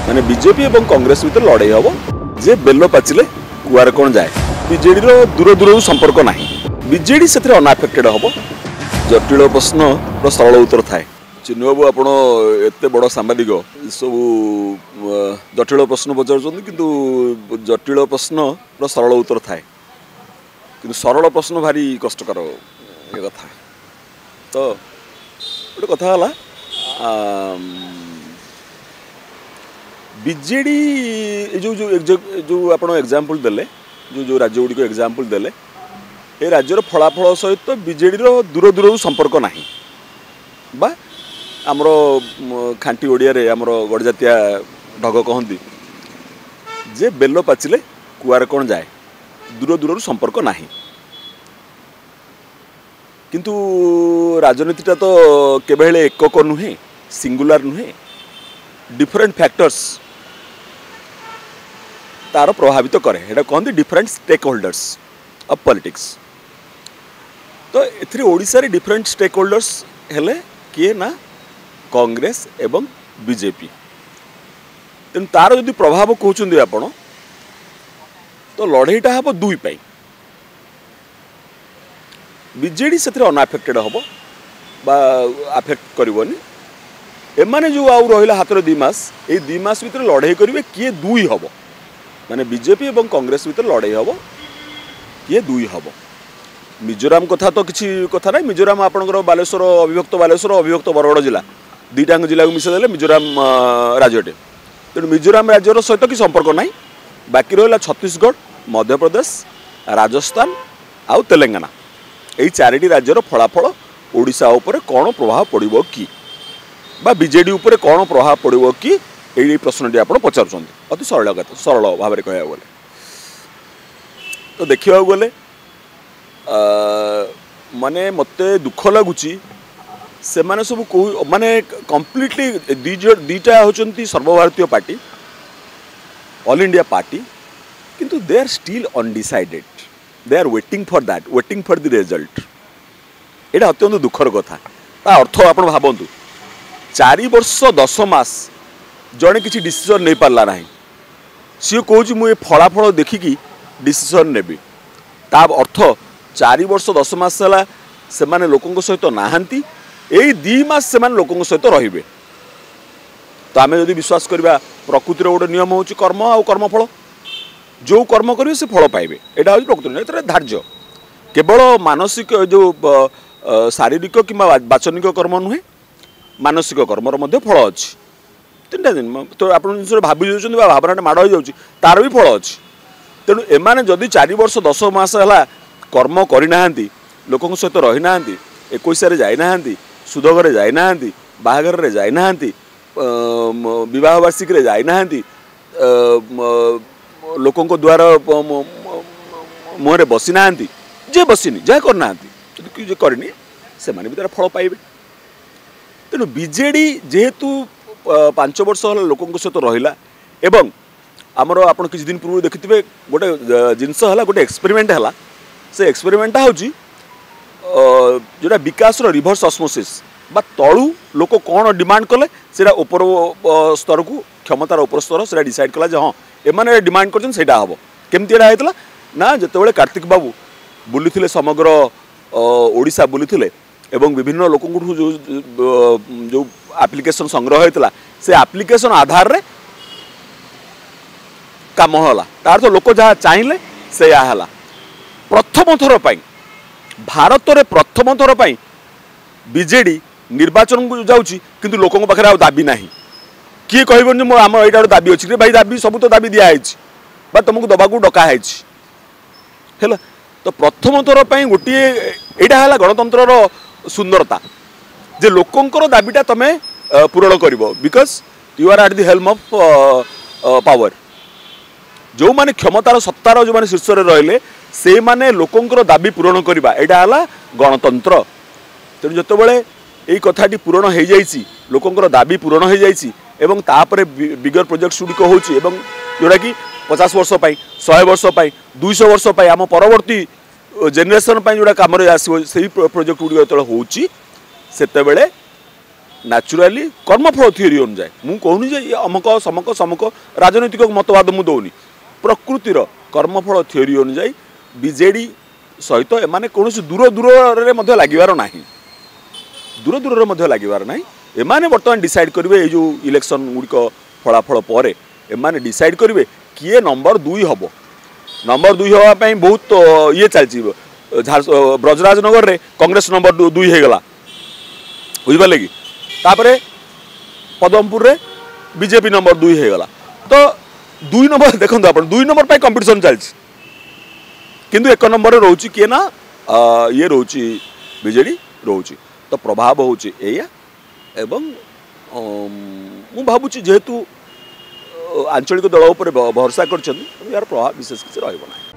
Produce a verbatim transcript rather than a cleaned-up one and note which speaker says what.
Speaker 1: माने बीजेपी और कांग्रेस भीतर लड़ाई हम जे बेल पाचिले कुआर कौन जाए बीजेडी दूर दूर संपर्क ना बीजेडी से अनआफेक्टेड हम जटिल प्रश्न सरल उत्तर थाए चिन्ह बाबू आप एत बड़ सांबादिक सब जटिल प्रश्न पचार किंतु जटिल प्रश्न सरल उत्तर थाए कि सरल प्रश्न भारी कष्टकर ये कथा तो गोटे कथा है बीजेडी जो जो जो आप एग्जाम्पल देले जो जो राज्य गुड़िक एग्जाम्पल देले ए राज्यर फलाफल सहित बीजेडी दूर दूर संपर्क ना बा आमर खांटी ओडिया रे आमर गड़जातिया ढग कहती जे बेल पाचिले कुआर कौन जाए दूर दूर संपर्क ना किंतु राजनीतिटा तो केवल एकक नुहे सिंगुलर नुहे डिफरेंट फैक्टर्स तार प्रभावित करे एटा कहते different stakeholders of politics तो एथरे ओडिसा रे डिफरेंट स्टेक होल्डर्स हेले किए ना कांग्रेस एवं बीजेपी तेन तार यदि प्रभाव कहते आपण तो लड़ाईटा हम दुई पाई बीजेडी से अनआफेक्टेड हम बा आफेक्ट करनी एमाने जो आउ रहा हाथ दी मस ये दी मस भर लड़ाई करेंगे किए दुई हम माने बीजेपी और कांग्रेस भर लड़ाई हम किए दुई हम मिजोराम कथा तो किसी कथा ना मिजोराम आपंकर बालेश्वर अविभक्त बालेश्वर अविभक्त बरगड़ जिला दुईटा जिला को मिसेदे मिजोराम राज्यटे तेणु मिजोराम राज्यर सहित कि संपर्क ना बाकी रहा छत्तीसगढ़ मध्यप्रदेश राजस्थान आउ तेलंगाना यही चारिटी राज्यर फलाफल ओडिशा उपर कौन प्रभाव पड़ो कि बा बीजेडी उपर कौन प्रभाव पड़ो कि यही प्रश्नटी आप पचार अति सरल कथा सरल भाव में कह गले तो देखा गले माने मते दुख लगुच से माने सब कह माने कम्प्लीटली दीटा होचंती सर्वभारतीय पार्टी ऑल इंडिया पार्टी किंतु they are still undecided they are waiting for that waiting for the result एटा अत्यंत दुखर कथा ता अर्थ आप भावतु चारि वर्ष दस मास जड़े किसी डिसीजन नहीं पार्ला ना सी कौच मुझे फलाफल देखिकी डिसीजन नेबी ता अर्थ चारि वर्ष दस मास है से माने लोकों सहित नहांती यही दी मास से माने लोकों सहित रहिबे तो आम जदि विश्वास करवा प्रकृतिर गोटे नियम हूँ कर्म आउ कर्मफल जो कर्म करेंगे से फल पाइबे यहाँ हूँ प्रकृति धार्य केवल मानसिक जो शारीरिक कि वाचनिक कर्म नुहे मानसिक कर्मर मध्य फल अच्छी तीन टा दिन तो आप भावी जाऊँ भावना माड़ हो जाऊँगी तार भी फल अच्छी तेणु एमाने जदि चारि वर्ष दस मास है कर्म करना लोकों सहित रही ना एकुशे जाना सुधघर जाना बाहागर जाना बह वार्षिक जाना लोकों द्वारा मुहर बसी ना जे बसीनी जहाँ करना जे करनी से माने भी तार फल पाइबे तेणु बीजेडी जेहेतु पांच वर्ष लोकों सहित रहा एवं आमर आप किसी दिन पूर्व देखिथे गोटे जिनस है गोटे एक्सपेरिमेंट है से एक्सपेरिमेंटा हूँ जोटा विकास रिभर्स ऑस्मोसिस बा तलू लोक कौन डिमांड कले से ऊपर स्तर को क्षमतार उपर स्तर से डिसाइड कला हाँ एमाने डिमांड कर हम केमती एटा होता ना जिते कार्तिक बाबू बुली समग्र ओडिशा बुली एवं विभिन्न लोकों जो जो एप्लिकेशन संग्रह होता से एप्लिकेशन आधार रे काम होला तार तो लोक जहाँ चाहिए से है प्रथम थर भारत में प्रथम थर बीजेडी निर्वाचन को जाऊँगी किंतु लोकों पाखे आ दाबी ना किए कहबन मो आम यहाँ दाबी अच्छी भाई दाबी सब तो दाबी दिखाई बा तुमको दबाक डकाई है तो प्रथम थर गोटे यहाँ है गणतंत्र सुंदरता जे लोकंर दाबीटा तुम पूरण कर because you are at the helm of power जो माने क्षमतार सत्तार जो माने शीर्ष में रहिले से माने लोकंर दाबी पूरण करवा यहाँ है गणतंत्र तेणु जो यही कथाटी पूरण हो जाइए लोकंर दाबी पूरण हो जाइए बिगर प्रोजेक्ट गुड़िक होची जोटा कि पचास वर्ष शहे वर्ष दुईश वर्ष आम परवर्ती जेनेरेशन जोटा कम आसो से प्रोजेक्ट गुड़िक जो होची सेतेबेले न्याचुराली कर्मफल थ्योरी अनुजाए मु कहूनी जे ये अमक समक समक राजनैतिक मतवाद मु दौनी प्रकृतिर कर्मफल थ्योरी अनुजाए बीजेडी सहित एमाने कौन दूर दूर लगिबार ना दूर दूर लगिबार ना एमाने बर्तमान डिसाइड करेंगे जो इलेक्शन गुड़िक फलाफल पर एमाने डिसाइड करेंगे किए नंबर दुई हम नंबर दुई हाँपाई बहुत ये चलती ब्रजराज नगर में कांग्रेस नंबर दुई हो गला बुझिपारे कि तापरे पदमपुर रे बीजेपी नंबर दुई हो गला तो दुई नंबर देखो आप दुई नंबर पर कंपटीशन चलती किंतु एक नंबर रोचे किए ना ये रोचे बीजेडी रोचे तो प्रभाव होची एया एवं मु भावुची जेहेतु आंचलिक दल उपर भरोसा कर यार प्रभाव विशेष किसी रहा ना।